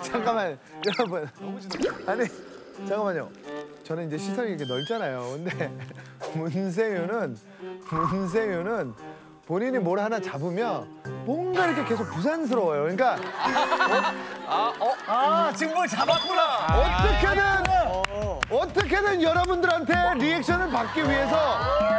잠깐만, 여러분. 아니, 잠깐만요. 저는 이제 시선이 이렇게 넓잖아요. 근데 문세윤은 본인이 뭘 하나 잡으면 뭔가 이렇게 계속 부산스러워요. 그러니까 지금 뭘 잡았구나. 어떻게든 여러분들한테 리액션을 받기 위해서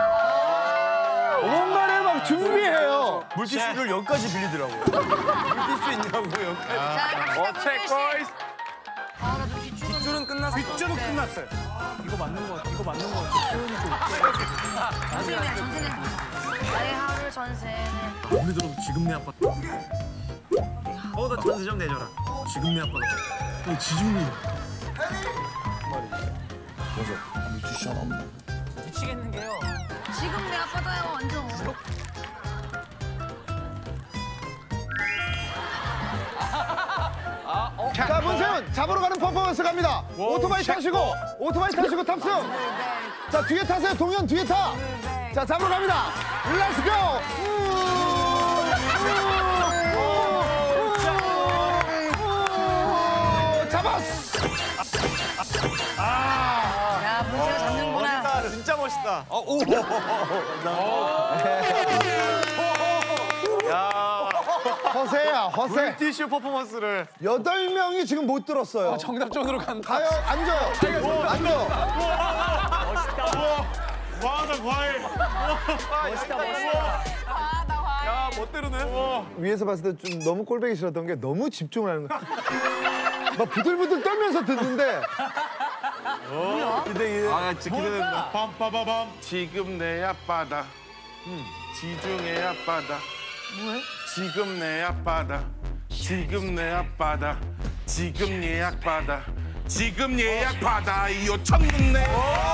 뭔가를 막 준비해요. 물티슈를 여기까지 빌리더라고요. 물티슈 있냐고 여기까지. 체크보이스. 나좀 뒷줄은 끝났어. 뒷줄은 끝났어요. 이거 맞는 거 같아. 표현이 좀. 전세는 나의 하루 전세는. 오늘 들어서 지금 내 아빠. 나 전세 좀 내줘라. 지금 내 아빠가. 지중리. 미치겠는 게요. 지금 내 아빠다요 완전. 자, 문세윤 잡으러 가는 퍼포먼스 갑니다. 오토바이 타시고 탑승. 자, 뒤에 타세요. 동현 뒤에 타. 자, 잡으러 갑니다. 렛츠 고. 잡았어. 야 문세윤 잡는구나. 멋있다, 진짜 멋있다. 허세야, 허세. 물티슈 퍼포먼스를. 8명이 지금 못 들었어요. 정답전으로 간다. 가요, 앉아요. 앉아요. 과하다, 과해. 멋있다. 야, 멋대로네. 위에서 봤을 때 좀 너무 꼴보기 싫었던 게 너무 집중을 하는 거야. 막 부들부들 떨면서 듣는데. 근데 이게 진짜 기대된다. 빰빠바밤. 지금 내 아빠다. 지중해 아빠다. 뭐해? 지금 내 아빠다. 지금 내 아빠다. 지금 예약받아. 지금 예약받아. 이요 첫눈에.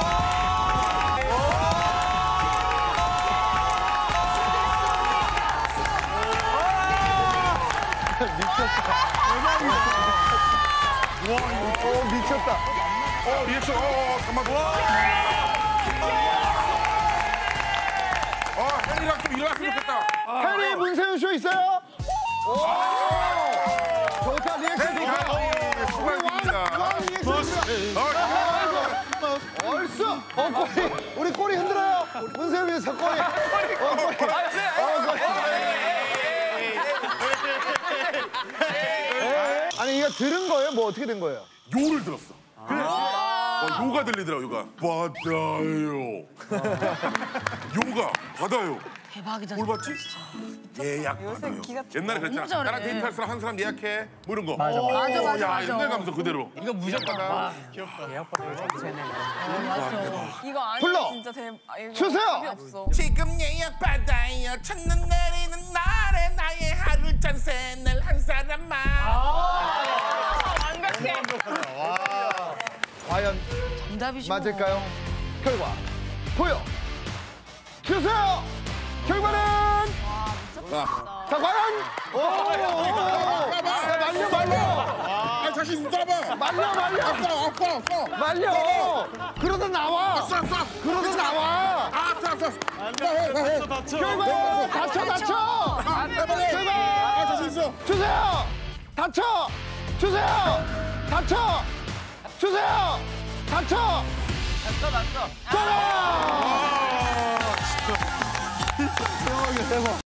미쳤다. 리액션. 잠깐만. 혜리랑 좀 일어났으면 좋겠다. 혜리 문세윤 쇼 있어요? 좋다, 리액션 좋다. 수고하셨습니다. 얼쑤. 꼬리. 우리 꼬리 흔들어요. 문세윤 위해서 꼬리. 꼬리. 아니, 이거 들은 거예요? 뭐 어떻게 된 거예요? 요를 들었어. 요가 들리더라고, 요가. 받아요. 요가 받아요. 대박이다. 뭘 봤지? 예약 받아요. 옛날에 그랬잖아. 너무 잘해. 나랑 데이트할 사람 한 사람 예약해. 뭐 이런 거. 맞아. 야, 옛날 감성 그대로. 이거 무조건 나. 이거 아니면 불러. 진짜 이거 주세요. 답이 없어. 지금 예약 받아요. 첫눈 내리는 날에 나의 하루 전세를 한 사람만. 완벽해. 과연 정답이죠. 맞을까요? 결과 보여 주세요. 결과는 자, 과연 말려. 자신 있어봐. 말려. 그러다 나와. 그러다 나와. 결과 다쳐. 결과 자신 있어. 주세요. 다쳐. 주세요. 전화.